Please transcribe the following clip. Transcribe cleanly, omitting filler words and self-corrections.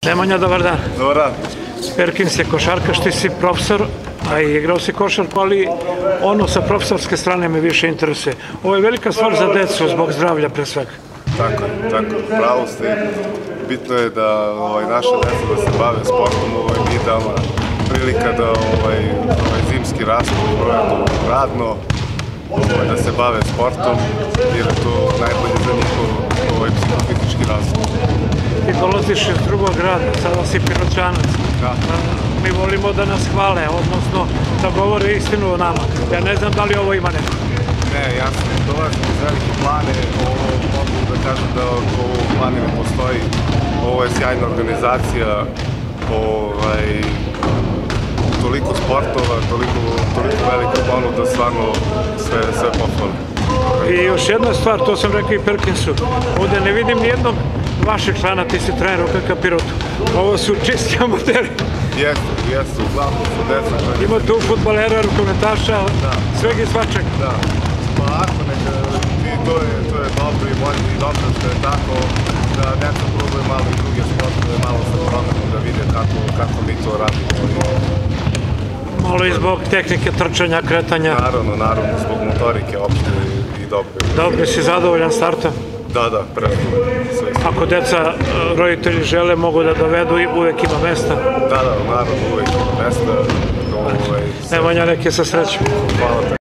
Nemanja, dobar dan. Dobar dan. Perkins je košarkaš, ti si profesor, a i igrao si košarku, ali ono sa profesorske strane me više interesuje. Ovo je velika stvar za decu, zbog zdravlja pre svega. Tako, pravo ste. Bitno je da naša deca da se bave sportom, ovo je idealna prilika da zimski raspon provedu radno, da se bave sportom, jer je to najbolje za njihov psihofizički razvoj. Ti dolaziš iz drugog grada, sada si Piroćanac. Mi volimo da nas hvale, odnosno da govore istinu o nama. Ja ne znam da li ovo ima neko. Ne, ja sam dolazim iz Velike Plane, mogu da kažem da u Plani ne postoji. Ovo je sjajna organizacija, toliko sportova, toliko velika ponuda, stvarno sve pohvale. I još jedna stvar, to sam rekao i Perkinsu, ovde ne vidim nijednog vašeg člana, ti si trener UKK Pirotu. Ovo su čisti amateri. Jesu, uglavnom su deca. Ima tu fudbalera, rukometaša, svega i svačeg. Da, pa ako neka, to je dobro i bolje i dobro što je tako, da deca probaju malo i druge sportove, malo se promenu da vide kako mi to radimo. Malo i zbog tehnike trčanja, kretanja. Naravno, zbog motorike opšte i dobro. Dobro, si zadovoljan startom? Da, predstavljamo. Ako deca, roditelji žele, mogu da dovedu i uvek ima mesta? Da, naravno, uvek ima mesta. Nemanja, neke sa srećom. Hvala.